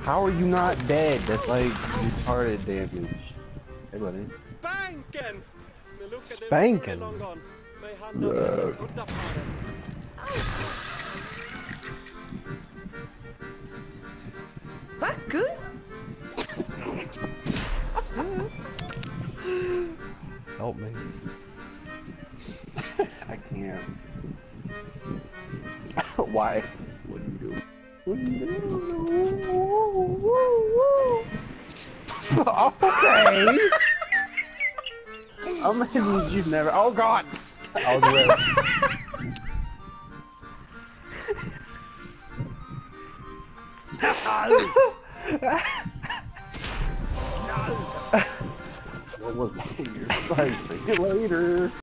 How are you not dead? That's like retarded damage. Hey, buddy. Spanken! Men luckade Spanken? någon gång. Mig handlar med udda paren. Vacker. Help me. I can't. Why? What do you do? What do you do? Okay. I'm gonna you've never. Oh God! All the way. What was that? See you later.